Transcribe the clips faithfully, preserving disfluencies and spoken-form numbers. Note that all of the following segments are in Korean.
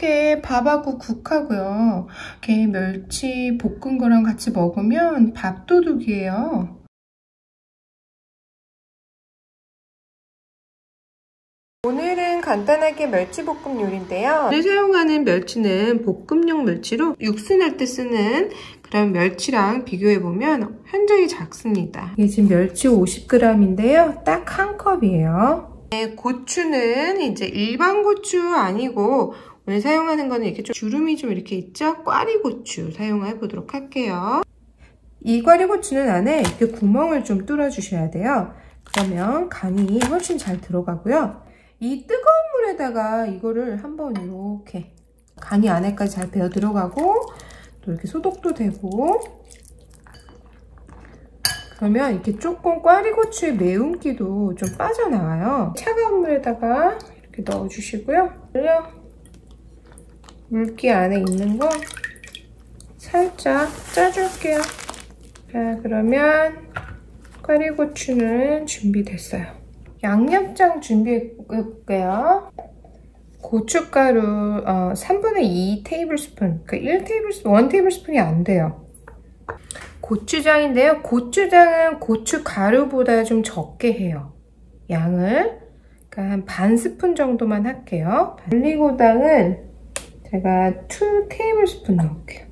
이렇게 밥하고 국하고요. 이렇게 멸치 볶은 거랑 같이 먹으면 밥도둑이에요. 오늘은 간단하게 멸치볶음 요리인데요. 오늘 사용하는 멸치는 볶음용 멸치로 육수 낼 때 쓰는 그런 멸치랑 비교해보면 굉장히 작습니다. 이게 지금 멸치 오십 그램인데요. 딱 한 컵이에요. 네, 고추는 이제 일반 고추 아니고 오늘 사용하는 거는 이렇게 좀 주름이 좀 이렇게 있죠? 꽈리고추 사용해 보도록 할게요. 이 꽈리고추는 안에 이렇게 구멍을 좀 뚫어 주셔야 돼요. 그러면 간이 훨씬 잘 들어가고요. 이 뜨거운 물에다가 이거를 한번 이렇게 간이 안에까지 잘 배어 들어가고 또 이렇게 소독도 되고, 그러면 이렇게 조금 꽈리고추의 매운기도 좀 빠져나와요. 차가운 물에다가 이렇게 넣어주시고요. 물기 안에 있는 거 살짝 짜줄게요. 자, 그러면 꽈리고추는 준비됐어요. 양념장 준비해볼게요. 고춧가루 어, 삼분의 이 테이블스푼, 그러니까 일 테이블스푼, 일 테이블스푼이 안 돼요. 고추장인데요. 고추장은 고춧가루보다 좀 적게 해요. 양을. 그러니까 한 반 스푼 정도만 할게요. 올리고당은 제가 이 테이블스푼 넣을게요.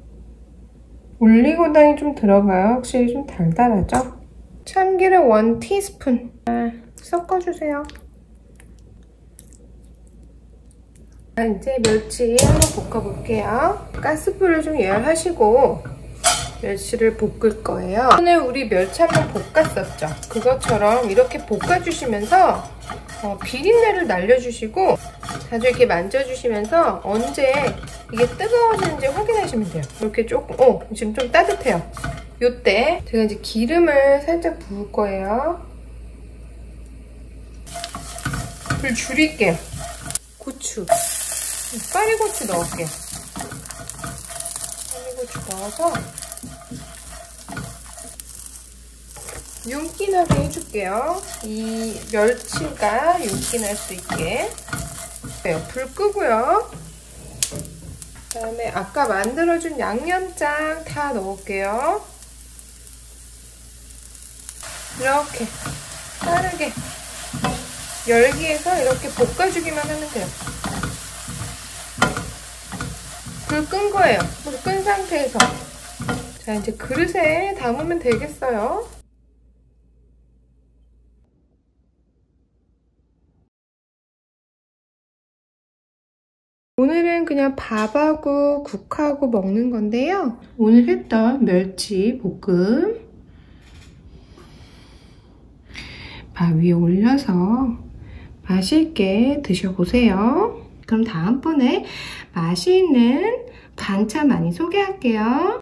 올리고당이 좀 들어가요. 확실히 좀 달달하죠? 참기름 일 티스푼. 섞어주세요. 자, 이제 멸치 한번 볶아볼게요. 가스불을 좀 예열하시고 멸치를 볶을 거예요. 오늘 우리 멸치 한번 볶았었죠? 그것처럼 이렇게 볶아주시면서 어, 비린내를 날려주시고 자주 이렇게 만져주시면서 언제 이게 뜨거워지는지 확인하시면 돼요. 이렇게 조금, 어, 지금 좀 따뜻해요. 요때 제가 이제 기름을 살짝 부을 거예요. 불 줄일게요. 고추, 꽈리고추 넣을게요. 꽈리고추 넣어서 윤기 나게 해줄게요. 이 멸치가 윤기 날 수 있게. 불 끄고요. 그 다음에 아까 만들어준 양념장 다 넣을게요. 이렇게 빠르게 열기에서 이렇게 볶아주기만 하면 돼요. 불 끈 거예요. 불 끈 상태에서. 자, 이제 그릇에 담으면 되겠어요. 오늘은 그냥 밥하고 국하고 먹는 건데요. 오늘 했던 멸치 볶음 밥 위에 올려서 맛있게 드셔보세요. 그럼 다음번에 맛있는 반찬 많이 소개할게요.